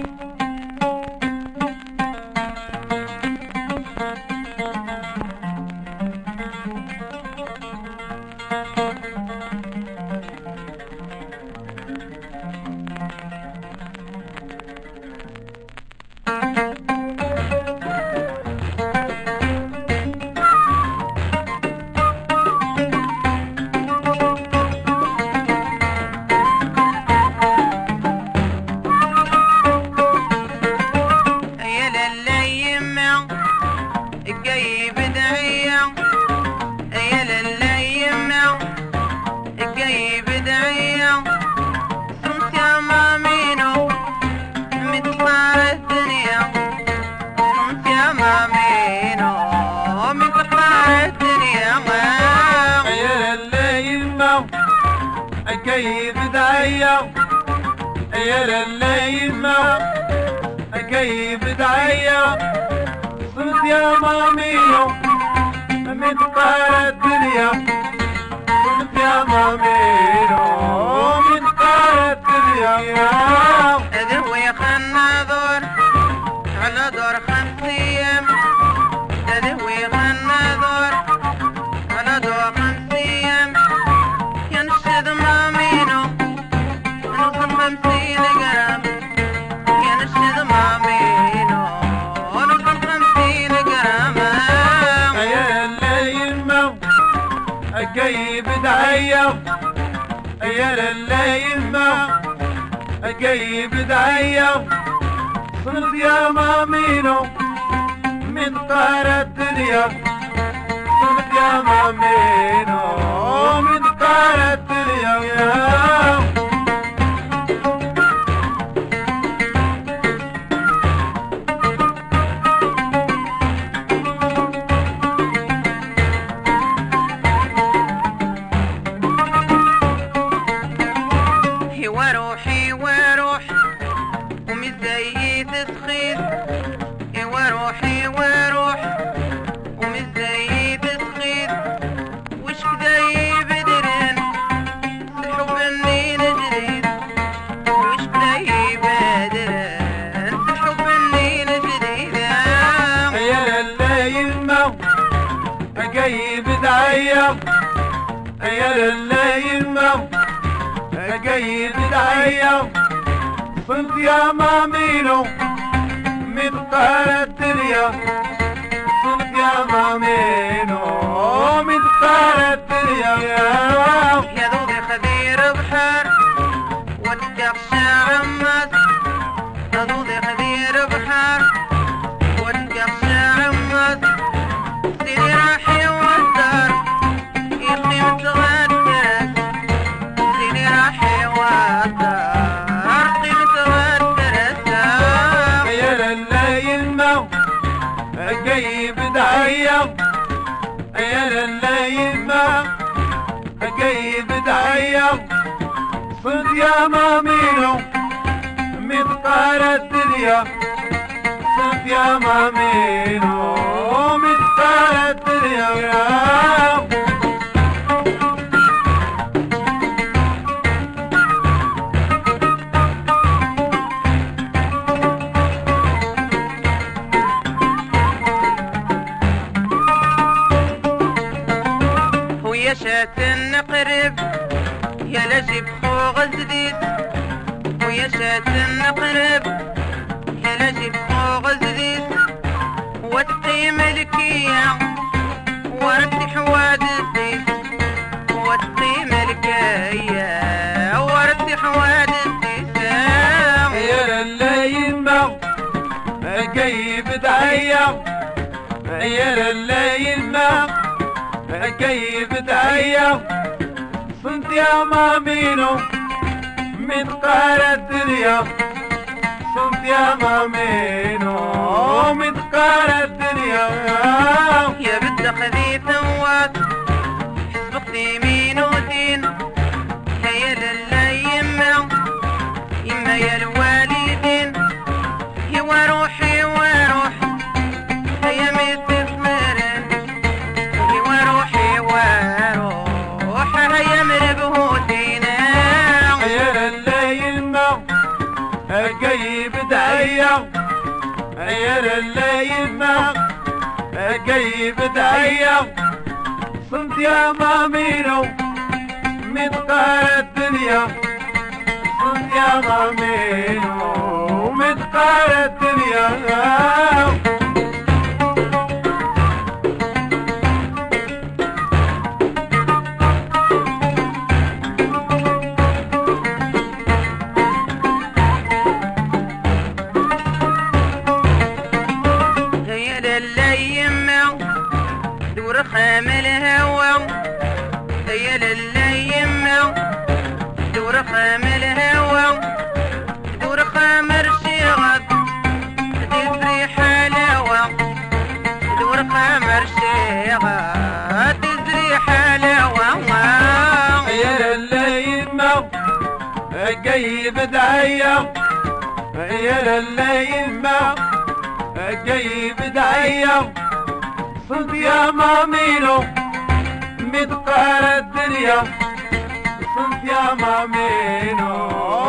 كيف دعية يا لليمة كيف دعية صرت يا مامينو من قارة الدنيا صرت يا مامينو من قارة الدنيا تدوي خلنا دور على دور 5 أيام تدوي خلنا دور على دور 5 أيام ينشد مامينو نوصل 50 جرام ينشد مامينو نوصل 50 جرام يا الليمة كيف دعية يا لليمة كيف دعية صرت يا مامينو من قارة الدنيا صرت يا مامينو من قارة الدنيا وروحي وروح ومش زي تسخير وروحي وروح ومش زي تسخير وش كدا يبدرن الحب منين جديد وش كدا يبدرن الحب منين جديد يا لليمة كيف دعية يا لليمة كيف دعية صرت يا مامينو من قارة الدنيا صرت يا مامينو من قارة الدنيا يا ذوقي خذير بحر وتكخشى عماس يا ذوقي خذير بحر وتكخشى عماس سيدي راح يوتر يقيم تغدر سيدي راح يوتر قيمة تغدر يا لليمة كيف دعية يا لليمة كيف دعية صرت يا مامينو من قارة الدنيا صرت يا مامينو من قارة الدنيا ويا شات النقرب يا لجيب خوغ جديد ويا شات النقرب يا لجيب خوغ جديد وتقيم الكيا وردي حوادثي وتقيم الكيا وردي حوادثي يا لليمة كيف دعية يا لليمة كيف دعية صرت يا مامينو من قارة الدنيا صرت يا مامينو من قارة الدنيا يا بنت خذي ثوات حسبك يمين ودين يا لليمة يما يا الوالدين يا وروحي وروح يا ميت ثمرين يا وروحي وروح يا مربهوتين يا لليمة جايب دعية يا لليمة جايب دعية صمت يا مامينو متقار الدنيا صمت يا مامينو متقار الدنيا خام الهوى يا لليمة دور خام الهوى دور خام رشيغة تزري حلاوة دور خام رشيغة تزري حلاوة يا لليمة جايب دعية يا لليمة جايب دعية صمت يا مامينو متقار الدنيا صمت يا مامينو